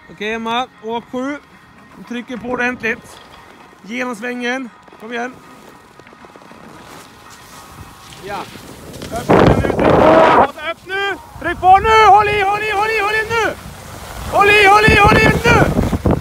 Okej Emma, åk 7. Trycker på ordentligt. Genom svängen. Kom igen. Ja. Upp nu. Tryck på nu. Håll i nu. Håll i nu.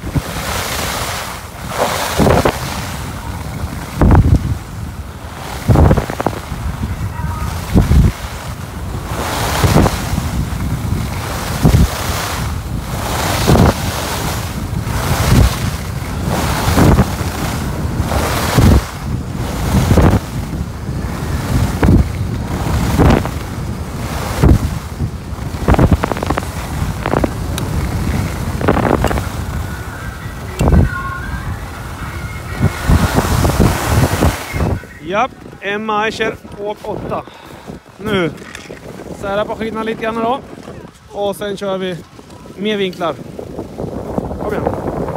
Japp, Emma Eicher, åk 8. Nu sära på skidorna lite grann då. Och sen kör vi mer vinklar. Kom igen.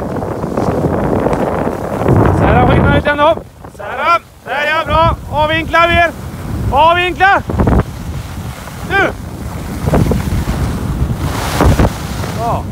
Sära på skidorna lite grann då. Sära, där ja, bra. Avvinklar vi er. Avvinklar. Nu. Bra.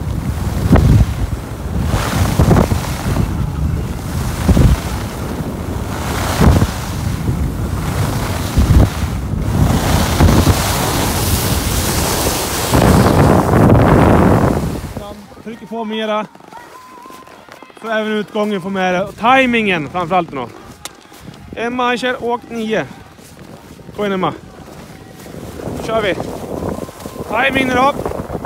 Trycker på mera. Så även utgången får med det. Och timingen framförallt då. Emma Eicher, åk 9. Kom igen Emma. Då kör vi. Timing nu då.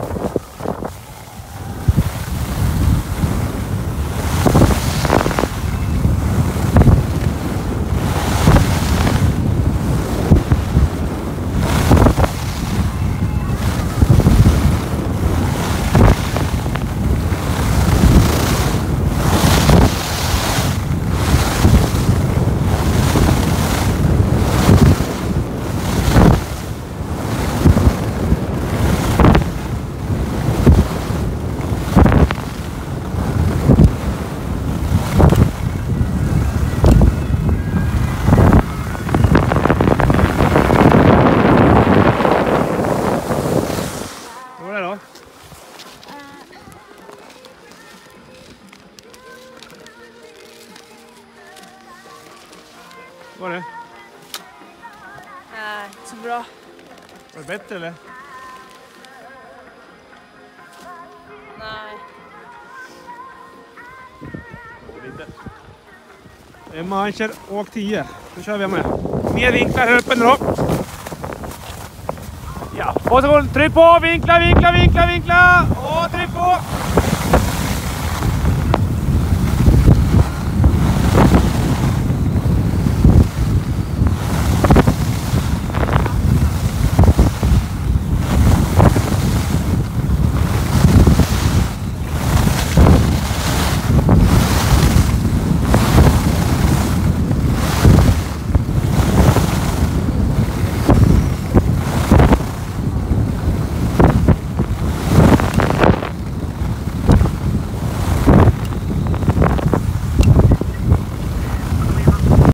Vad var det? Inte så bra. Var det bättre eller? Nej. Lite. Emma Eicher, åk 10. Nu kör vi med. Mer vinklar här uppe nu då. Ja, och så tryck på, vinkla.